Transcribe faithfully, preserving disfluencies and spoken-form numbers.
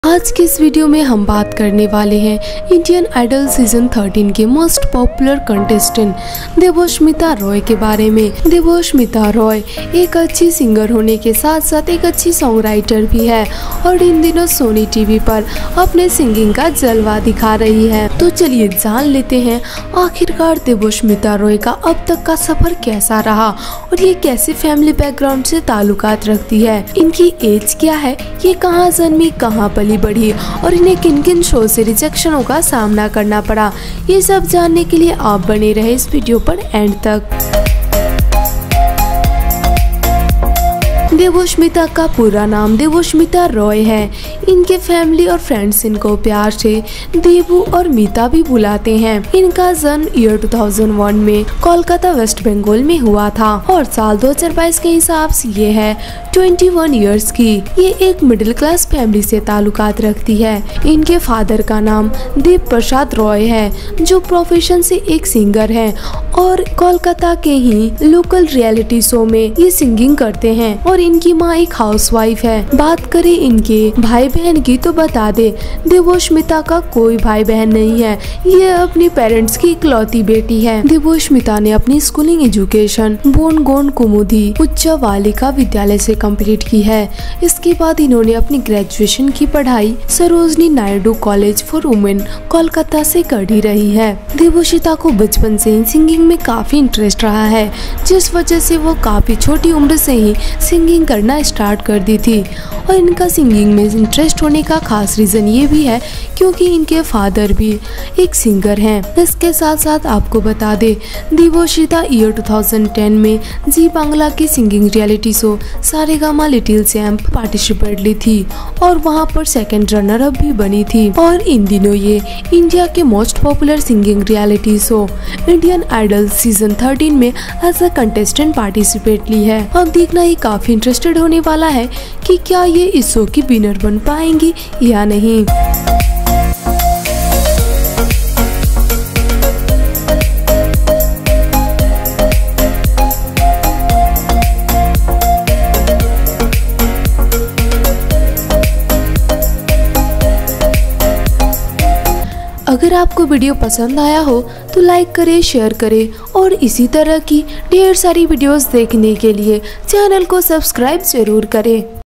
आज के इस वीडियो में हम बात करने वाले हैं इंडियन आइडल सीजन थर्टीन के most popular contestant Devoshmita Roy के बारे में। देवोष्मिता रॉय एक अच्छी सिंगर होने के साथ साथ एक अच्छी सॉन्ग राइटर भी है और इन दिनों सोनी टीवी पर अपने सिंगिंग का जलवा दिखा रही है। तो चलिए जान लेते हैं आखिरकार देवोष्मिता रॉय का अब तक का सफर कैसा रहा और ये कैसे फैमिली बैकग्राउंड से ताल्लुकात रखती है, इनकी एज क्या है, ये कहाँ जन्मी, कहाँ पली बढ़ी और इन्हें किन किन शो से रिजेक्शनों का सामना करना पड़ा। ये सब जानने के लिए आप बने रहे इस वीडियो पर एंड तक। देवोष्मिता का पूरा नाम देवोष्मिता रॉय है। इनके फैमिली और फ्रेंड्स इनको प्यार से देवू और मीता भी बुलाते हैं। इनका जन्म ईयर टू थाउजेंड वन में कोलकाता वेस्ट बंगाल में हुआ था और साल दो हज़ार बाईस के हिसाब से ये है इक्कीस इयर्स की। ये एक मिडिल क्लास फैमिली से ताल्लुकात रखती है। इनके फादर का नाम देव प्रसाद रॉय है जो प्रोफेशन से एक सिंगर है और कोलकाता के ही लोकल रियलिटी शो में ये सिंगिंग करते हैं और इनकी माँ एक हाउसवाइफ है। बात करें इनके भाई बहन की तो बता दे देवोष्मिता का कोई भाई बहन नहीं है। ये अपनी पेरेंट्स की इकलौती बेटी है। देवोष्मिता ने अपनी स्कूलिंग एजुकेशन बोनगोन कुमुदी उच्च बालिका विद्यालय से कंप्लीट की है। इसके बाद इन्होंने अपनी ग्रेजुएशन की पढ़ाई Sarojini Naidu college for women Kolkata से कर ही रही है। देवोष्मिता को बचपन से ही सिंगिंग में काफी इंटरेस्ट रहा है जिस वजह से वो काफी छोटी उम्र से ही सिंगिंग करना स्टार्ट कर दी थी और इनका सिंगिंग में इंटरेस्ट होने का खास रीजन ये भी है क्योंकि इनके फादर भी एक सिंगर हैं। इसके साथ साथ आपको बता दे Devoshmita year two thousand ten में जी बांग्ला की singing reality show Sa Re Ga Ma little champ participate ली थी और वहां पर सेकंड रनर अप भी बनी थी और इन दिनों ये इंडिया के most popular singing reality show Indian Idol season thirteen में एज अ कंटेस्टेंट पार्टिसिपेट ली है। अब देखना ही काफी इंटरेस्टेड होने वाला है कि क्या ये इस शो की विनर बन पाएंगी या नहीं। अगर आपको वीडियो पसंद आया हो तो लाइक करें, शेयर करें और इसी तरह की ढेर सारी वीडियोस देखने के लिए चैनल को सब्सक्राइब जरूर करें।